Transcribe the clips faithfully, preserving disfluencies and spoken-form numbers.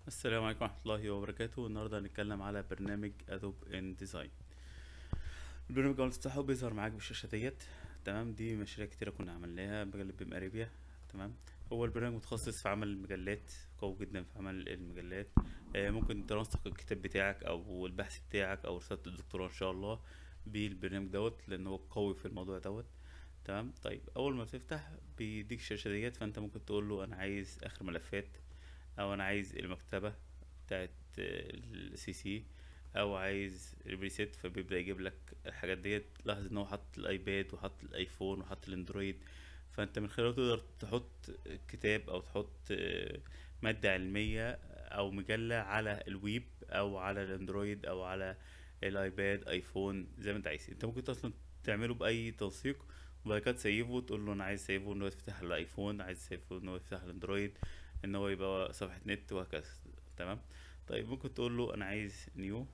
السلام عليكم ورحمة الله وبركاته. النهاردة هنتكلم على برنامج ادوب ان ديزاين. البرنامج اول ما تفتحه بيظهر معاك بالشاشة ديت. تمام، دي مشاريع كتيرة كنا عملناها مجلة بيم اريبيا. تمام، هو البرنامج متخصص في عمل المجلات، قوي جدا في عمل المجلات. آه، ممكن تنسق الكتاب بتاعك او البحث بتاعك او رسالة الدكتوراه ان شاء الله بالبرنامج دوت، لان هو قوي في الموضوع دوت. تمام، طيب اول ما تفتح بيديك الشاشة ديت، فانت ممكن تقول له انا عايز اخر ملفات، او انا عايز المكتبة بتاعت السي سي، او عايز البريسيت، فبيبدأ يجيب لك الحاجات ديت. لاحظ ان هو حط الايباد وحط الايفون وحط الاندرويد، فانت من خلاله تقدر تحط كتاب او تحط آه، مادة علمية او مجلة على الويب او على الاندرويد او على الايباد ايفون زي ما انت عايز. انت ممكن اصلا تعمله باي تنسيق، وبعد كده تسيفه، تقول له انا عايز سيفه ان هو يفتح على الايفون، عايز سيفه ان هو يفتح على الاندرويد، ان هو يبقى صفحة نت وهكذا. تمام، طيب ممكن تقول له انا عايز نيو،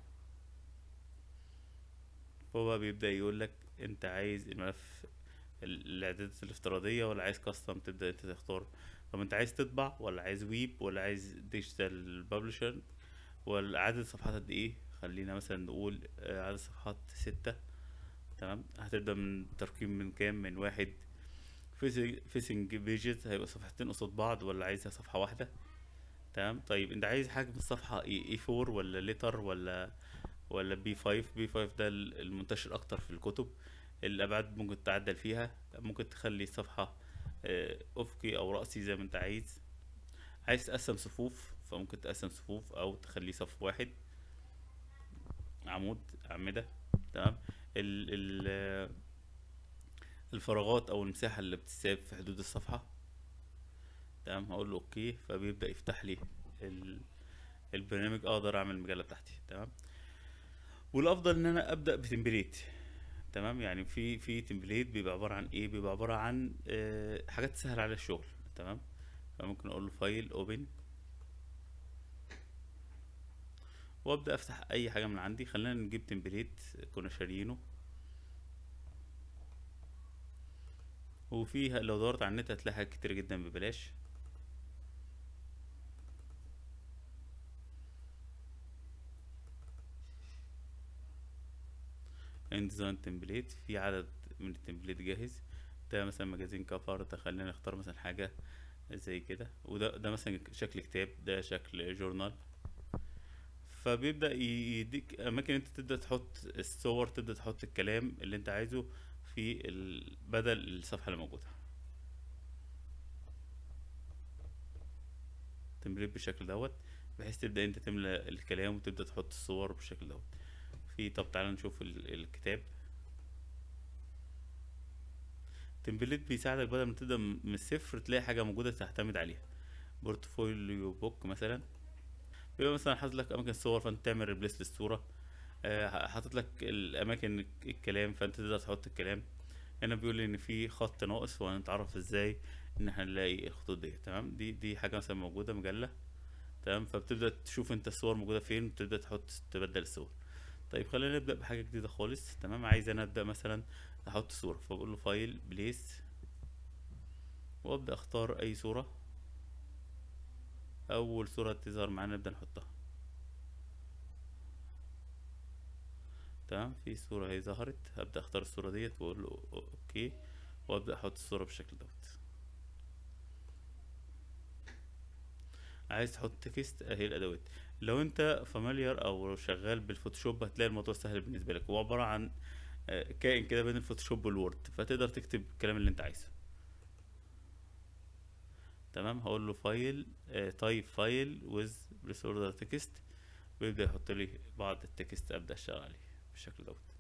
فهو بقى بيبدأ يقول لك انت عايز الملف ال- الاعدادات الافتراضية ولا عايز كاستم، تبدأ انت تختار. طب انت عايز تطبع ولا عايز ويب ولا عايز ديجيتال بابلشر، ولا عدد الصفحات قد ايه؟ خلينا مثلا نقول آه، عدد الصفحات ستة. تمام، هتبدأ من ترقيم من كام، من واحد. فيسنج بيجز هيبقى صفحتين قصاد بعض ولا عايزها صفحة واحدة؟ تمام، طيب انت عايز حجم الصفحة ايه، اي فور ولا لتر ولا ولا بي فايف؟ بي فايف ده ال- المنتشر اكتر في الكتب. الابعاد ممكن تعدل فيها، ممكن تخلي الصفحة آه، افقي او رأسي زي ما انت عايز. عايز تقسم صفوف، فممكن تقسم صفوف او تخليه صف واحد، عمود اعمدة. تمام، ال ال آه، الفراغات او المساحة اللي بتساب في حدود الصفحة. تمام، هقول له اوكي، فبيبدأ يفتح لي ال- البرنامج، اقدر اعمل المجلة بتاعتي. تمام، والافضل ان انا ابدا بتمبليت. تمام، يعني في في تمبليت بيبقى عباره عن ايه، بيبقى عباره عن آه حاجات تسهل على الشغل. تمام، فممكن اقول له فايل اوبن، وابدا افتح اي حاجه من عندي. خلينا نجيب تمبليت كنا شاريينه، وفيها لو دورت على النت هتلاقي حاجات كتير جدا ببلاش. ان ديزاين تمبليت، في عدد من التمبليت جاهز. ده مثلا مجازين كفر، ده خلينا نختار مثلا حاجه زي كده، وده ده مثلا شكل كتاب، ده شكل جورنال. فبيبدأ ي- يديك أماكن أنت تبدأ تحط الصور، تبدأ تحط الكلام اللي أنت عايزه في ال... بدل الصفحة اللي موجودة. تمرين بالشكل دوت، بحيث تبدأ أنت تملى الكلام وتبدأ تحط الصور بالشكل دوت. في طب تعالى نشوف ال... الكتاب. تمبليت بيساعدك بدل ما تبدأ م- من الصفر تلاقي حاجة موجودة تعتمد عليها. بورتفوليو بوك مثلا، بيبقى مثلا حاطط لك أماكن الصور فأنت تعمل ريبليس للصورة. آه، حاطط لك الأماكن الكلام فأنت تقدر تحط الكلام. هنا بيقول لي ان في خط ناقص، وهنتعرف ازاي ان احنا نلاقي الخطوط دي. تمام، دي دي حاجه مثلا موجوده مجله. تمام، فبتبدا تشوف انت الصور موجوده فين وتبدا تحط تبدل الصور. طيب خلينا نبدا بحاجه جديده خالص. تمام، عايز انا ابدا مثلا احط صوره، فبقول له فايل بليس، وابدا اختار اي صوره. اول صوره تظهر معانا نبدا نحطها. تمام، في صوره هي ظهرت، هبدا اختار الصوره ديت واقول له اوكي، وابدا احط الصوره بالشكل دوت. عايز تحط تكست، اهي الادوات. لو انت فاميليار او شغال بالفوتوشوب هتلاقي الموضوع سهل بالنسبه لك. هو عباره عن آه، كائن كده بين الفوتوشوب والوورد، فتقدر تكتب الكلام اللي انت عايزه. تمام، هقول له فايل، تايب فايل ويز بليس اوردر تكست، ويبدا يحط لي بعض التكست ابدا اشتغل عليه بالشكل دوت.